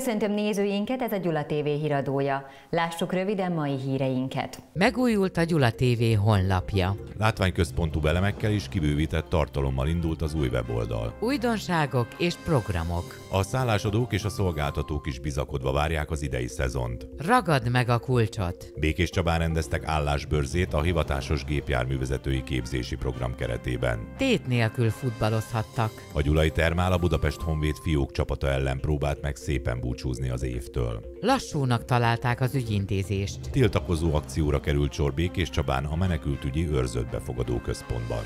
Köszöntöm nézőinket, ez a Gyula TV híradója. Lássuk röviden mai híreinket. Megújult a Gyula TV honlapja. Látványközpontú elemekkel és kibővített tartalommal indult az új weboldal. Újdonságok és programok. A szállásadók és a szolgáltatók is bizakodva várják az idei szezont. Ragad meg a kulcsot. Békéscsabán rendeztek állásbörzét a hivatásos gépjárművezetői képzési program keretében. Tét nélkül futballozhattak. A gyulai Thermál a Budapest Honvéd fiók csapata ellen próbált meg szépen búcsúzni az évtől. Lassúnak találták az ügyintézést. Tiltakozó akcióra került sor Békéscsabán a menekültügyi őrzött befogadó központban.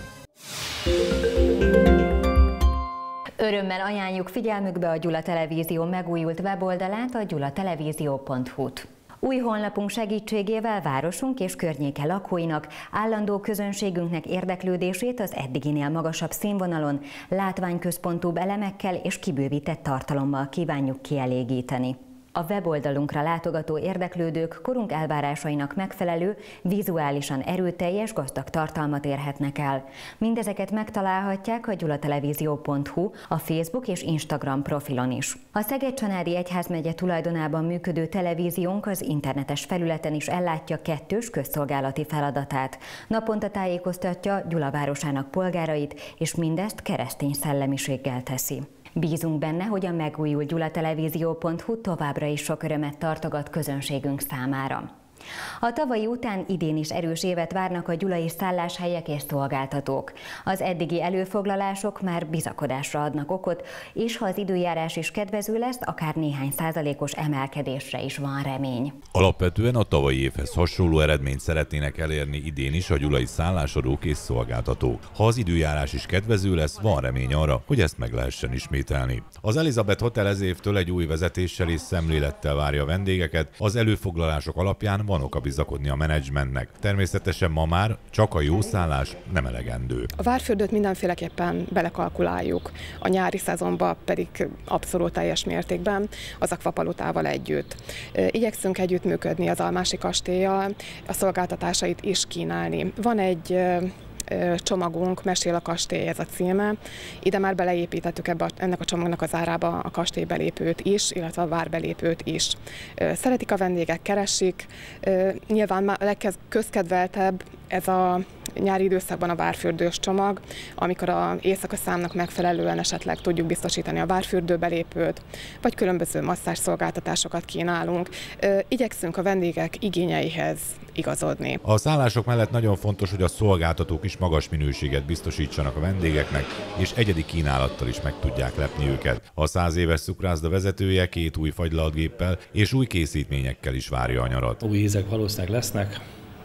Örömmel ajánljuk figyelmükbe a Gyula Televízió megújult weboldalát, a gyulatelevízió.hu-t. Új honlapunk segítségével városunk és környéke lakóinak, állandó közönségünknek érdeklődését az eddiginél magasabb színvonalon, látványközpontúbb elemekkel és kibővített tartalommal kívánjuk kielégíteni. A weboldalunkra látogató érdeklődők korunk elvárásainak megfelelő, vizuálisan erőteljes, gazdag tartalmat érhetnek el. Mindezeket megtalálhatják a gyulatelevízió.hu, a Facebook és Instagram profilon is. A Szeged-Csanádi Egyházmegye tulajdonában működő televíziónk az internetes felületen is ellátja kettős közszolgálati feladatát. Naponta tájékoztatja Gyula városának polgárait, és mindezt keresztény szellemiséggel teszi. Bízunk benne, hogy a megújult gyulatelevízió.hu továbbra is sok örömet tartogat közönségünk számára. A tavalyi után idén is erős évet várnak a gyulai szálláshelyek és szolgáltatók. Az eddigi előfoglalások már bizakodásra adnak okot, és ha az időjárás is kedvező lesz, akár néhány százalékos emelkedésre is van remény. Alapvetően a tavalyi évhez hasonló eredményt szeretnének elérni idén is a gyulai szállásadók és szolgáltatók. Ha az időjárás is kedvező lesz, van remény arra, hogy ezt meg lehessen ismételni. Az Elizabeth Hotel ez évtől egy új vezetéssel és szemlélettel várja a vendégeket, az előfoglalások alapján van oka bizakodni a menedzsmentnek. Természetesen ma már csak a jó szállás nem elegendő. A Várfürdőt mindenféleképpen belekalkuláljuk, a nyári szezonban pedig abszolút teljes mértékben az Akvapalotával együtt. Igyekszünk együttműködni az Almási kastéllyal, a szolgáltatásait is kínálni. Van egy csomagunk, Mesél a kastély, ez a címe. Ide már beleépítettük ennek a csomagnak az árába a kastélybelépőt is, illetve a várbelépőt is. Szeretik a vendégek, keresik. Nyilván a legközkedveltebb ez a nyári időszakban a várfürdős csomag, amikor az éjszaka számnak megfelelően esetleg tudjuk biztosítani a várfürdőbelépőt, vagy különböző masszázs szolgáltatásokat kínálunk. Igyekszünk a vendégek igényeihez igazodni. A szállások mellett nagyon fontos, hogy a szolgáltatók is magas minőséget biztosítsanak a vendégeknek, és egyedi kínálattal is meg tudják lepni őket. A 100 éves cukrászda vezetője 2 új fagylaltgéppel és új készítményekkel is várja a nyarat. Új ízek valószínűleg lesznek.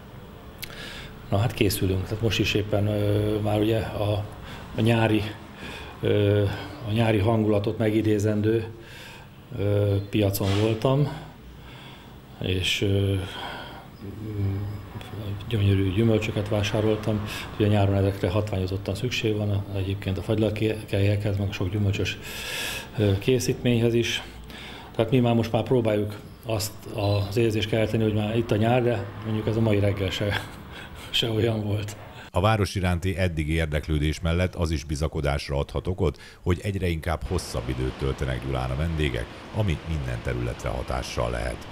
Na hát készülünk, tehát most is éppen már ugye a nyári hangulatot megidézendő piacon voltam, és gyönyörű gyümölcsöket vásároltam. Ugye nyáron ezekre hatványozottan szükség van, egyébként a fagylaltkelyekhez, meg sok gyümölcsös készítményhez is. Tehát mi már most próbáljuk azt az érzést kelteni, hogy már itt a nyár, de mondjuk ez a mai reggel se olyan volt. A város iránti eddigi érdeklődés mellett az is bizakodásra adhat okot, hogy egyre inkább hosszabb időt töltenek Gyulán a vendégek, ami minden területre hatással lehet.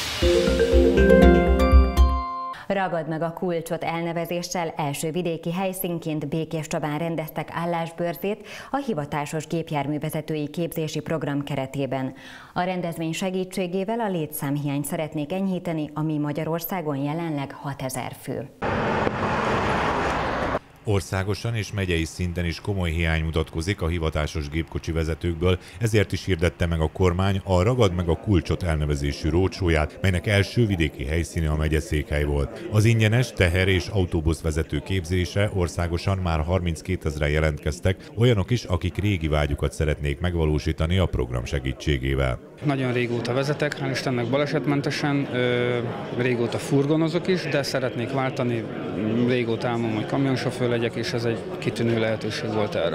Ragad meg a kulcsot elnevezéssel első vidéki helyszínként Békéscsabán rendeztek állásbörzét a hivatásos gépjárművezetői képzési program keretében. A rendezvény segítségével a létszámhiányt szeretnék enyhíteni, ami Magyarországon jelenleg 6000 fő. Országosan és megyei szinten is komoly hiány mutatkozik a hivatásos gépkocsi vezetőkből, ezért is hirdette meg a kormány a Ragad meg a kulcsot elnevezésű rócsóját, melynek első vidéki helyszíne a megyeszékhely volt. Az ingyenes teher- és autóbuszvezető képzése országosan már 32 000-en jelentkeztek, olyanok is, akik régi vágyukat szeretnék megvalósítani a program segítségével. Nagyon régóta vezetek, hál' Istennek balesetmentesen, régóta furgonozok is, de szeretnék váltani, régóta álmom, hogy kamionsofőr legyek, és ez egy kitűnő lehetőség volt erre.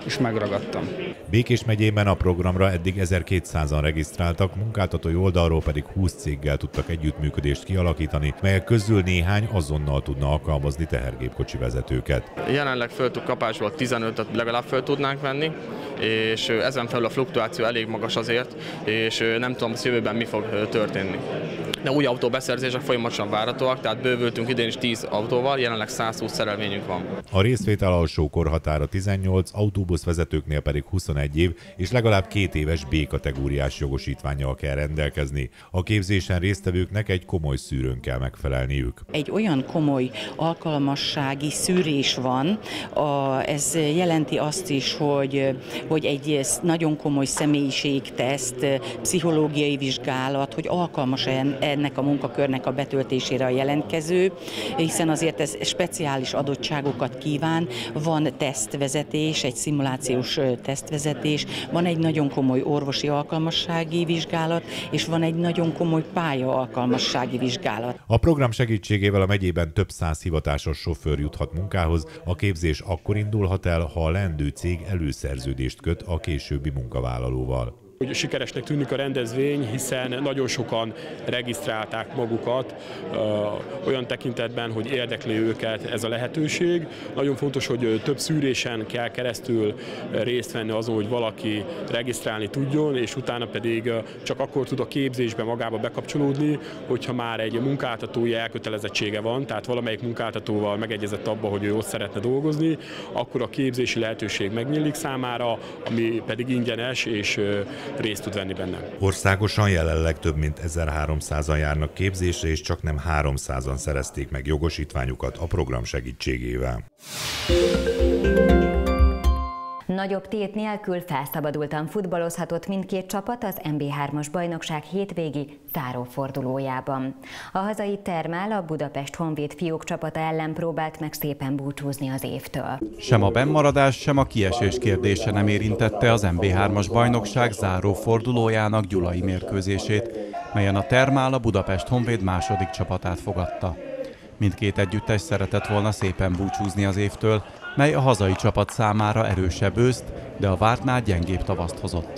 és megragadtam. Békés megyében a programra eddig 1200-an regisztráltak, munkáltatói oldalról pedig 20 céggel tudtak együttműködést kialakítani, melyek közül néhány azonnal tudna alkalmazni tehergépkocsi vezetőket. Jelenleg föltük kapásból 15-öt legalább föl tudnánk venni, és ezen felül a fluktuáció elég magas azért, és nem tudom, hogy jövőben mi fog történni. De új autóbeszerzések folyamatosan várhatóak, tehát bővültünk idén is 10 autóval, jelenleg 120 szerelvényünk van. A részvétel alsó korhatára 18, autóbuszvezetőknél pedig 21 év, és legalább 2 éves B-kategóriás jogosítvánnyal kell rendelkezni. A képzésen résztvevőknek egy komoly szűrőn kell megfelelniük. Egy olyan komoly alkalmassági szűrés van, ez jelenti azt is, hogy egy nagyon komoly személyiségteszt, pszichológiai vizsgálat, hogy alkalmas ennek a munkakörnek a betöltésére a jelentkező, hiszen azért ez speciális adottságokat kíván. Van tesztvezetés, egy szimulációs tesztvezetés, van egy nagyon komoly orvosi alkalmassági vizsgálat, és van egy nagyon komoly pálya alkalmassági vizsgálat. A program segítségével a megyében több 100 hivatásos sofőr juthat munkához. A képzés akkor indulhat el, ha a leendő cég előszerződést köt a későbbi munkavállalóval. Sikeresnek tűnik a rendezvény, hiszen nagyon sokan regisztrálták magukat olyan tekintetben, hogy érdekli őket ez a lehetőség. Nagyon fontos, hogy több szűrésen kell keresztül részt venni azon, hogy valaki regisztrálni tudjon, és utána pedig csak akkor tud a képzésbe magába bekapcsolódni, hogyha már egy munkáltatói elkötelezettsége van, tehát valamelyik munkáltatóval megegyezett abba, hogy ő ott szeretne dolgozni, akkor a képzési lehetőség megnyílik számára, ami pedig ingyenes és részt tud venni benne. Országosan jelenleg több mint 1300-an járnak képzésre, és csak nem 300-an szerezték meg jogosítványukat a program segítségével. Nagyobb tét nélkül felszabadultan futballozhatott mindkét csapat az MB3-as bajnokság hétvégi zárófordulójában. A hazai Thermál a Budapest Honvéd fiúk csapata ellen próbált meg szépen búcsúzni az évtől. Sem a bennmaradás, sem a kiesés kérdése nem érintette az MB3-as bajnokság zárófordulójának gyulai mérkőzését, melyen a Thermál a Budapest Honvéd második csapatát fogadta. Mindkét együttes szeretett volna szépen búcsúzni az évtől, mely a hazai csapat számára erősebb őszt, de a vártnál gyengébb tavaszt hozott.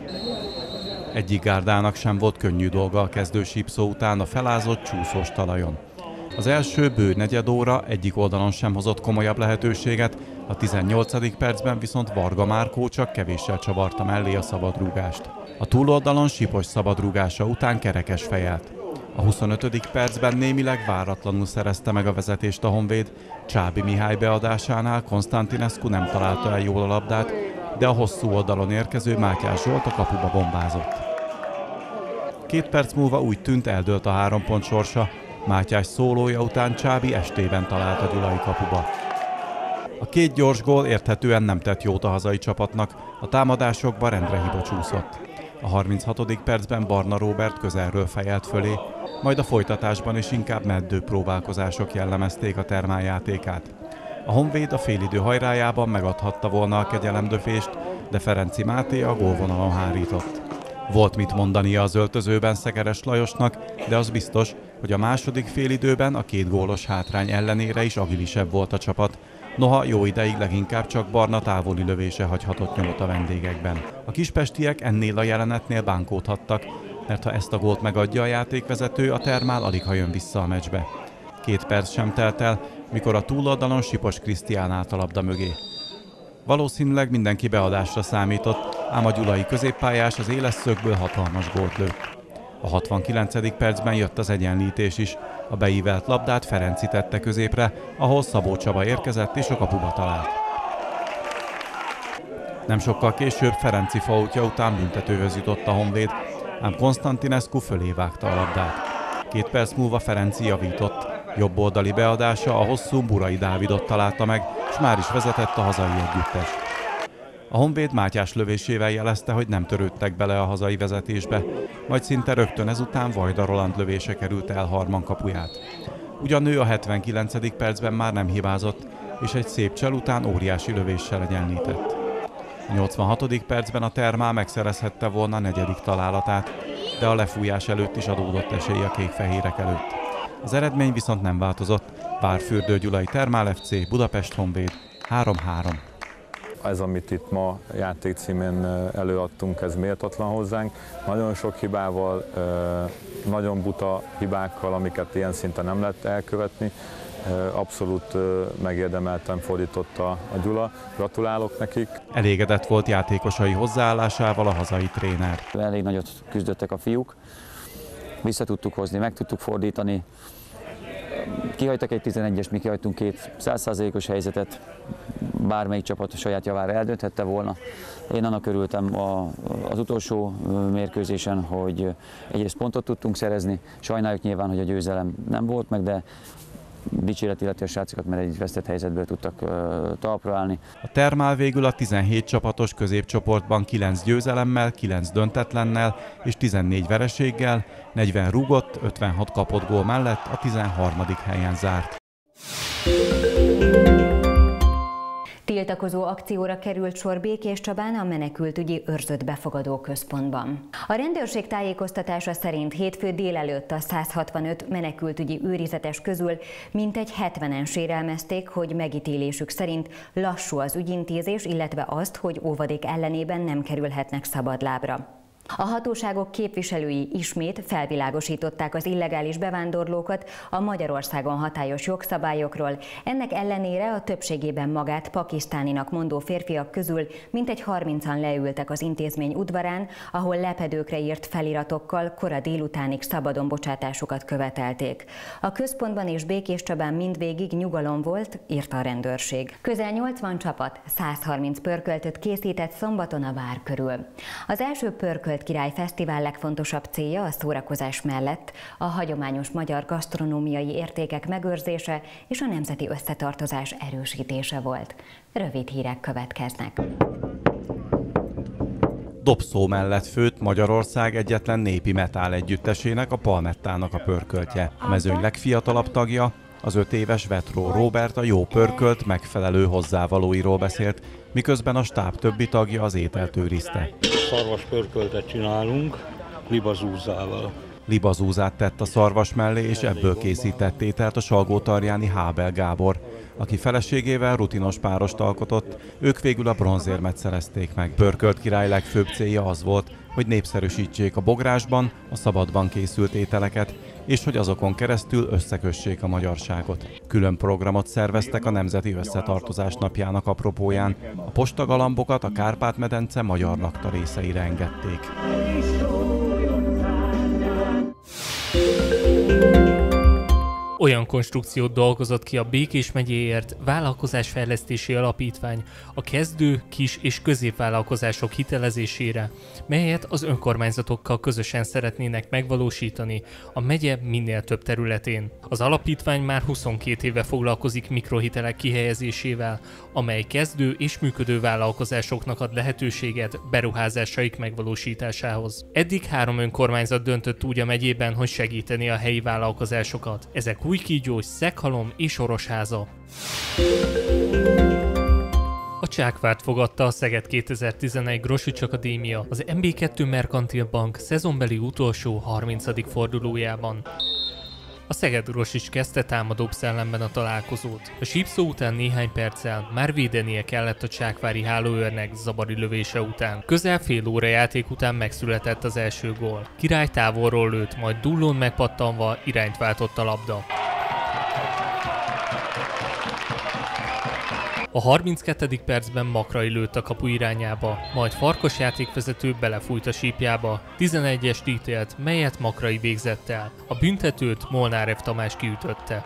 Egyik gárdának sem volt könnyű dolga a kezdő sípszó után a felázott csúszós talajon. Az első bő negyed óra egyik oldalon sem hozott komolyabb lehetőséget, a 18. percben viszont Varga Márkó csak kevéssel csavarta mellé a szabadrúgást. A túloldalon Sipos szabadrúgása után kerekes fejelt. A 25. percben némileg váratlanul szerezte meg a vezetést a Honvéd, Csábi Mihály beadásánál Konstantinescu nem találta el jól a labdát, de a hosszú oldalon érkező Mátyás Zsolt a kapuba bombázott. 2 perc múlva úgy tűnt, eldőlt a 3 pont sorsa, Mátyás szólója után Csábi estében talált a gyulai kapuba. A 2 gyors gól érthetően nem tett jót a hazai csapatnak, a támadásokba rendre hiba csúszott. A 36. percben Barna Róbert közelről fejelt fölé, majd a folytatásban is inkább meddő próbálkozások jellemezték a Thermál játékát. A Honvéd a félidő hajrájában megadhatta volna a kegyelemdöfést, de Ferenci Máté a gólvonalon hárított. Volt mit mondania az öltözőben Szekeres Lajosnak, de az biztos, hogy a második félidőben a 2 gólos hátrány ellenére is agilisebb volt a csapat, noha jó ideig leginkább csak Barna távoli lövése hagyhatott nyomot a vendégekben. A kispestiek ennél a jelenetnél bánkódhattak, mert ha ezt a gólt megadja a játékvezető, a Thermál aligha jön vissza a meccsbe. 2 perc sem telt el, mikor a túloldalon Sipos Krisztián állt a labda mögé. Valószínűleg mindenki beadásra számított, ám a gyulai középpályás az éles szögből hatalmas gólt lőtt. A 69. percben jött az egyenlítés is, a beívelt labdát Ferenci tette középre, ahol Szabó Csaba érkezett és a kapuba talált. Nem sokkal később Ferenci faultja után büntetőhöz jutott a Honvéd, ám Konstantinescu fölé vágta a labdát. 2 perc múlva Ferenci javított, jobb oldali beadása a hosszú Burai Dávidot találta meg, és már is vezetett a hazai együttes. A Honvéd Mátyás lövésével jelezte, hogy nem törődtek bele a hazai vezetésbe, majd szinte rögtön ezután Vajda Roland lövése került el Harman kapuját. Ugyan ő a 79. percben már nem hibázott, és egy szép csel után óriási lövéssel egyenlített. A 86. percben a Thermál megszerezhette volna a 4. találatát, de a lefújás előtt is adódott esély a kék-fehérek előtt. Az eredmény viszont nem változott, Várfürdő Gyulai Thermál FC, Budapest Honvéd 3-3. Ez, amit itt ma játék címén előadtunk, ez méltatlan hozzánk. Nagyon sok hibával, nagyon buta hibákkal, amiket ilyen szinten nem lehet elkövetni. Abszolút megérdemelten fordította a Gyula. Gratulálok nekik. Elégedett volt játékosai hozzáállásával a hazai tréner. Elég nagyot küzdöttek a fiúk. Vissza tudtuk hozni, meg tudtuk fordítani. Kihagytak egy 11-est, mi kihagytunk két 100%-os helyzetet. Bármelyik csapat a saját javára eldönthette volna. Én annak örültem az utolsó mérkőzésen, hogy egyrészt pontot tudtunk szerezni. Sajnáljuk nyilván, hogy a győzelem nem volt meg, de dicséret illeti a srácokat, mert egy vesztett helyzetből tudtak talpra állni. A Thermal végül a 17 csapatos középcsoportban 9 győzelemmel, 9 döntetlennel és 14 vereséggel, 40 rúgott, 56 kapott gól mellett a 13. helyen zárt. Tiltakozó akcióra került sor Békéscsabán a menekültügyi őrzött befogadó központban. A rendőrség tájékoztatása szerint hétfő délelőtt a 165 menekültügyi őrizetes közül mintegy 70-en sérelmezték, hogy megítélésük szerint lassú az ügyintézés, illetve azt, hogy óvadék ellenében nem kerülhetnek szabadlábra. A hatóságok képviselői ismét felvilágosították az illegális bevándorlókat a Magyarországon hatályos jogszabályokról. Ennek ellenére a többségében magát pakisztáninak mondó férfiak közül mintegy 30-an leültek az intézmény udvarán, ahol lepedőkre írt feliratokkal kora délutánig szabadon bocsátásukat követelték. A központban és Békéscsabán mindvégig nyugalom volt, írta a rendőrség. Közel 80 csapat 130 pörköltöt készített szombaton a vár körül. Az első Pörkölt Király Fesztivál legfontosabb célja a szórakozás mellett a hagyományos magyar gasztronómiai értékek megőrzése és a nemzeti összetartozás erősítése volt. Rövid hírek következnek. Dobszó mellett főtt Magyarország egyetlen népi metál együttesének, a Palmettának a pörköltje. A mezőny legfiatalabb tagja, az 5 éves Vetró Róbert a jó pörkölt megfelelő hozzávalóiról beszélt, miközben a stáb többi tagja az ételt őrizte. Szarvas pörköltet csinálunk libazúzával. Libazúzát tett a szarvas mellé, és ebből készített ételt a salgótarjáni Hábel Gábor, aki feleségével rutinos párost alkotott, ők végül a bronzérmet szerezték meg. Pörkölt Király legfőbb célja az volt, hogy népszerűsítsék a bográsban a szabadban készült ételeket, és hogy azokon keresztül összekössék a magyarságot. Külön programot szerveztek a Nemzeti Összetartozás napjának apropóján. A postagalambokat a Kárpát-medence magyar lakta részeire engedték. Olyan konstrukciót dolgozott ki a Békés megyéért Vállalkozásfejlesztési Alapítvány a kezdő, kis és középvállalkozások hitelezésére, melyet az önkormányzatokkal közösen szeretnének megvalósítani a megye minél több területén. Az alapítvány már 22 éve foglalkozik mikrohitelek kihelyezésével, amely kezdő és működő vállalkozásoknak ad lehetőséget beruházásaik megvalósításához. Eddig 3 önkormányzat döntött úgy a megyében, hogy segíteni a helyi vállalkozásokat. Ezek Újkígyó, Szeghalom és Orosháza. A Csákvárt fogadta a Szeged 2011 Grosics Akadémia az MB2 Merkantil Bank szezonbeli utolsó 30. fordulójában. A Szeged Grosics kezdte támadóbb szellemben a találkozót. A sípszó után néhány perccel már védenie kellett a csákvári hálóőrnek Zabari lövése után. Közel fél óra játék után megszületett az első gól. Király távolról lőtt, majd dullón megpattanva irányt váltott a labda. A 32. percben Makrai lőtt a kapu irányába, majd Farkas játékvezető belefújt a sípjába. 11-est ítélt, melyet Makrai végzett el. A büntetőt Molnár F. Tamás kiütötte.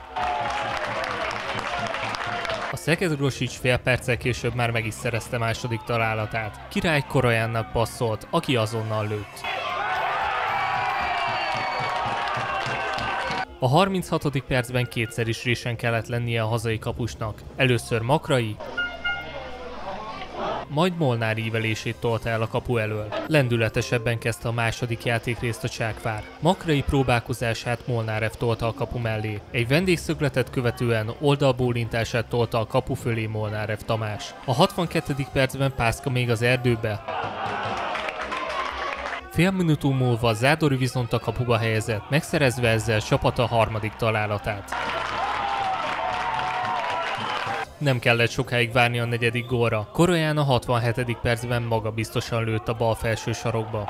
A Szeged Grosics fél perccel később már meg is szerezte második találatát. Király Korajánnak passzolt, aki azonnal lőtt. A 36. percben kétszer is résen kellett lennie a hazai kapusnak. Először Makrai, majd Molnár ívelését tolta el a kapu elől. Lendületesebben kezdte a második játékrészt a Csákvár. Makrai próbálkozását Molnár F. tolta a kapu mellé. Egy vendégszögletet követően oldalbólintását tolta a kapu fölé Molnár F. Tamás. A 62. percben Pászka még az erdőbe. Fél minutú múlva Zádori viszont a kapuba helyezett, megszerezve ezzel csapata harmadik találatát. Nem kellett sokáig várni a negyedik gólra. Korolyán a 67. percben magabiztosan lőtt a bal felső sarokba.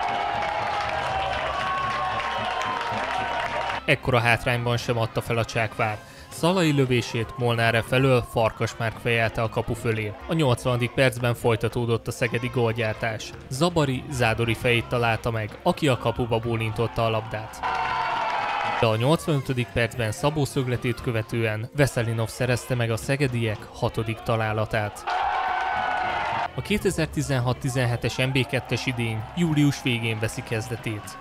Ekkora hátrányban sem adta fel a Csákvár. Szalai lövését Molnár felől Farkasmárk fejelte a kapu fölé. A 80. percben folytatódott a szegedi gólgyártás. Zabari Zádori fejét találta meg, aki a kapuba bólintotta a labdát. De a 85. percben Szabó szögletét követően Veszelinov szerezte meg a szegediek 6. találatát. A 2016-17-es MB2-es idény július végén veszi kezdetét.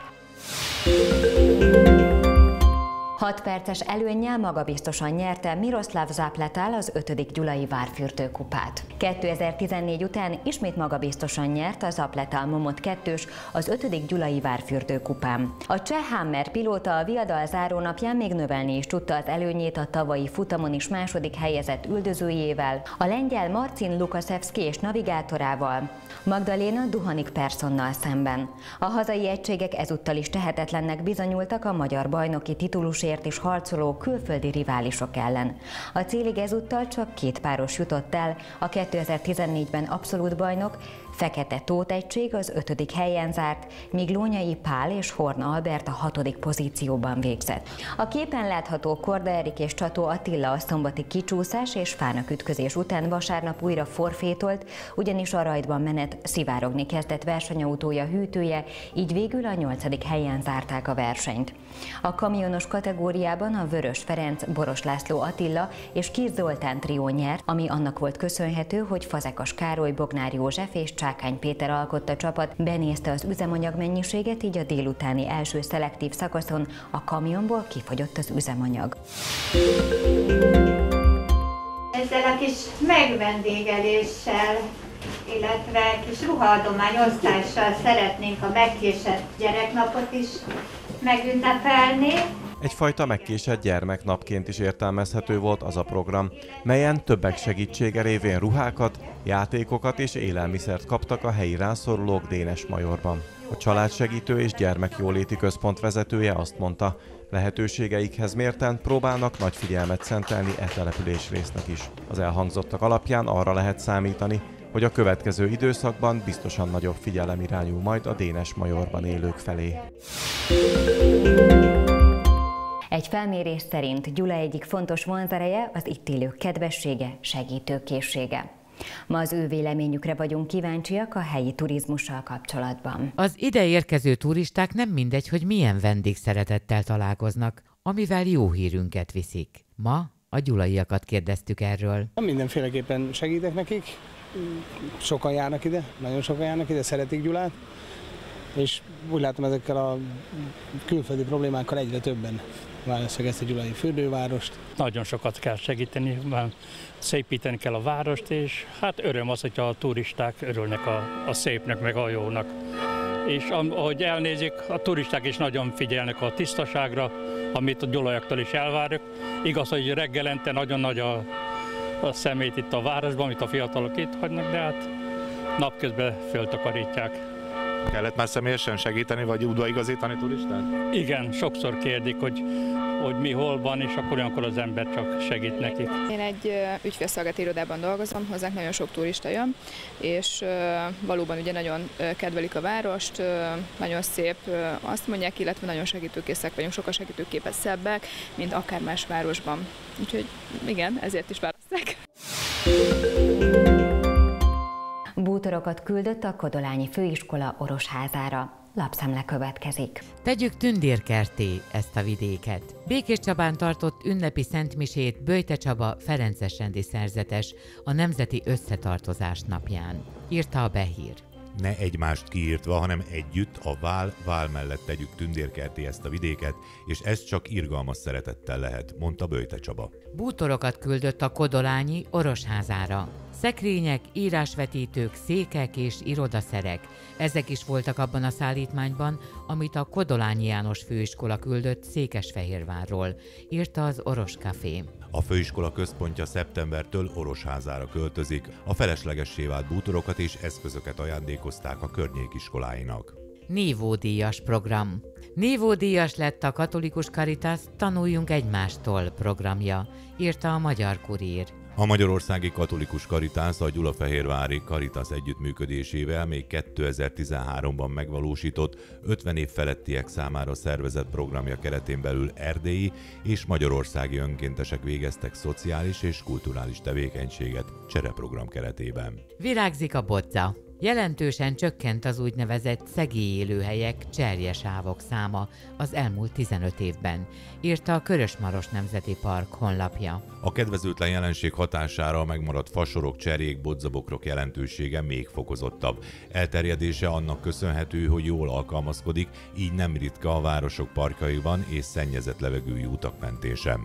6 perces előnnyel magabiztosan nyerte Miroslav Zápletál az 5. Gyulai Várfürdő kupát. 2014 után ismét magabiztosan nyert a Zápletál Momot 2-s az 5. Gyulai Várfürdő kupán. A cseh Hammer pilóta a viadal zárónapján még növelni is tudta az előnyét a tavalyi futamon is második helyezett üldözőjével, a lengyel Marcin Lukaszewski és navigátorával, Magdalena Duhanik Personnal szemben. A hazai egységek ezúttal is tehetetlennek bizonyultak a magyar bajnoki titulusért is harcoló külföldi riválisok ellen. A célig ezúttal csak 2 páros jutott el, a 2014-ben abszolút bajnok Fekete Tóth egység az 5. helyen zárt, míg Lónyai Pál és Horn Albert a 6. pozícióban végzett. A képen látható Korda Erik és Csató Attila a szombati kicsúszás és fának után vasárnap újra forfétolt, ugyanis a rajtban menet szivárogni kezdett versenyautója hűtője, így végül a 8. helyen zárták a versenyt. A kamionos kategóriában a Vörös Ferenc, Boros László Attila és Kis Zoltán trió nyert, ami annak volt köszönhető, hogy Fazekas Károly, Bognár József és Csákány Péter alkotta csapat benézte az üzemanyag mennyiséget, így a délutáni első szelektív szakaszon a kamionból kifogyott az üzemanyag. Ezzel a kis megvendégeléssel, illetve kis ruhaadományosztással szeretnénk a megkésett gyereknapot is megünnepelni. Egyfajta megkésett gyermeknapként is értelmezhető volt az a program, melyen többek segítsége révén ruhákat, játékokat és élelmiszert kaptak a helyi rászorulók Dénes-Majorban. A családsegítő és gyermekjóléti központ vezetője azt mondta, lehetőségeikhez mérten próbálnak nagy figyelmet szentelni e településrésznek is. Az elhangzottak alapján arra lehet számítani, hogy a következő időszakban biztosan nagyobb figyelem irányul majd a Dénes-Majorban élők felé. Egy felmérés szerint Gyula egyik fontos vonzereje az itt élők kedvessége, segítőkészsége. Ma az ő véleményükre vagyunk kíváncsiak a helyi turizmussal kapcsolatban. Az ide érkező turisták nem mindegy, hogy milyen vendégszeretettel találkoznak, amivel jó hírünket viszik. Ma a gyulaiakat kérdeztük erről. Mindenféleképpen segítek nekik, sokan járnak ide, nagyon sokan járnak ide, szeretik Gyulát, és úgy látom, ezekkel a külföldi problémákkal egyre többen választják ezt a gyulai fürdővárost. Nagyon sokat kell segíteni, szépíteni kell a várost, és hát öröm az, hogyha a turisták örülnek a szépnek, meg a jónak. És ahogy elnézik, a turisták is nagyon figyelnek a tisztaságra, amit a gyulaiaktól is elvárok. Igaz, hogy reggelente nagyon nagy a szemét itt a városban, amit a fiatalok itt hagynak, de hát napközben föltakarítják. Kellett már személyesen segíteni, vagy udvaigazítani turistát? Igen, sokszor kérdik, hogy mi hol van, és akkor olyankor az ember csak segít nekik. Én egy ügyfélszolgálati irodában dolgozom, hozzánk nagyon sok turista jön, és valóban ugye nagyon kedvelik a várost, nagyon szép, azt mondják, illetve nagyon segítőkészek vagyunk, sokkal segítőképesebbek, mint akár más városban. Úgyhogy igen, ezért is választák. Bútorokat küldött a Kodolányi Főiskola Orosházára. Lapszemle következik. Tegyük tündérkertté ezt a vidéket. Békés Csabán tartott ünnepi szentmisét Böjte Csaba ferences rendi szerzetes a Nemzeti Összetartozás napján, írta a Behír. Ne egymást kiírtva, hanem együtt a vál mellett tegyük tündérkertté ezt a vidéket, és ez csak irgalmas szeretettel lehet, mondta Böjte Csaba. Bútorokat küldött a Kodolányi Orosházára. Szekrények, írásvetítők, székek és irodaszerek. Ezek is voltak abban a szállítmányban, amit a Kodolányi János Főiskola küldött Székesfehérvárról, írta az Oros Café. A főiskola központja szeptembertől Orosházára költözik. A feleslegessé vált bútorokat és eszközöket ajándékozták a környékiskoláinak. Nívódíjas program. Nívódíjas lett a Katolikus Caritas Tanuljunk egymástól programja, írta a Magyar Kurír. A Magyarországi Katolikus Karitász a Gyulafehérvári Karitas együttműködésével még 2013-ban megvalósított 50 év felettiek számára szervezett programja keretén belül erdélyi és magyarországi önkéntesek végeztek szociális és kulturális tevékenységet csereprogram keretében. Virágzik a bodza. Jelentősen csökkent az úgynevezett szegély élőhelyek, cserjesávok száma az elmúlt 15 évben, írta a Körösmaros Nemzeti Park honlapja. A kedvezőtlen jelenség hatására a megmaradt fasorok, cserjék, bodzabokrok jelentősége még fokozottabb. Elterjedése annak köszönhető, hogy jól alkalmazkodik, így nem ritka a városok parkjaiban és szennyezett levegőjű utak mentén sem.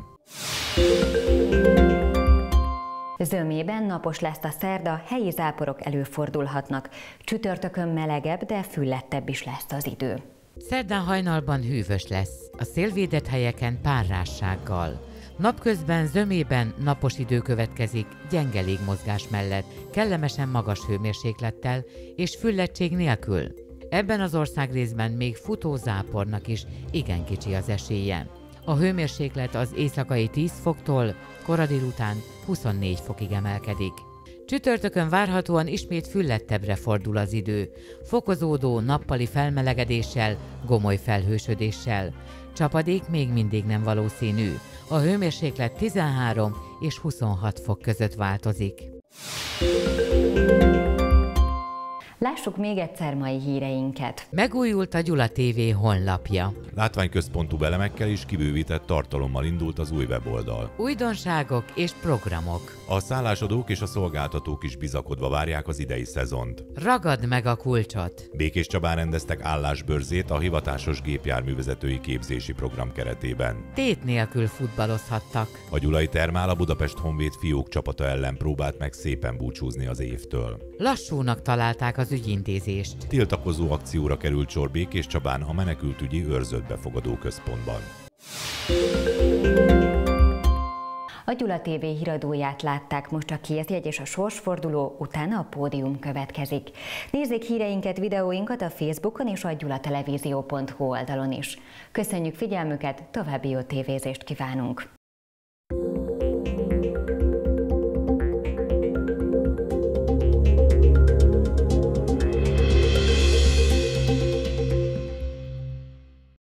Zömében napos lesz a szerda, helyi záporok előfordulhatnak. Csütörtökön melegebb, de füllettebb is lesz az idő. Szerdán hajnalban hűvös lesz, a szélvédett helyeken párrássággal. Napközben zömében napos idő következik, gyenge légmozgás mellett, kellemesen magas hőmérséklettel és füllettség nélkül. Ebben az országrészben még futózápornak is igen kicsi az esélye. A hőmérséklet az éjszakai 10 foktól kora délután 24 fokig emelkedik. Csütörtökön várhatóan ismét füllettebbre fordul az idő, fokozódó nappali felmelegedéssel, gomoly felhősödéssel. Csapadék még mindig nem valószínű. A hőmérséklet 13 és 26 fok között változik. Lássuk még egyszer mai híreinket. Megújult a Gyula TV honlapja. Látványközpontú elemekkel és kibővített tartalommal indult az új weboldal. Újdonságok és programok. A szállásadók és a szolgáltatók is bizakodva várják az idei szezont. Ragad meg a kulcsot! Békéscsabán rendeztek állásbörzét a hivatásos gépjárművezetői képzési program keretében. Tét nélkül futballozhattak. A gyulai Termál a Budapest Honvéd fiók csapata ellen próbált meg szépen búcsúzni az évtől. Lassúnak találták az ügyintézést. Tiltakozó akcióra került sor Békéscsabán a menekültügyi őrzött befogadó központban. A Gyula TV híradóját látták, most a kézjegy és a sorsforduló, utána a pódium következik. Nézzék híreinket, videóinkat a Facebookon és a gyulatelevízió.hu oldalon is. Köszönjük figyelmüket, további jó tévézést kívánunk!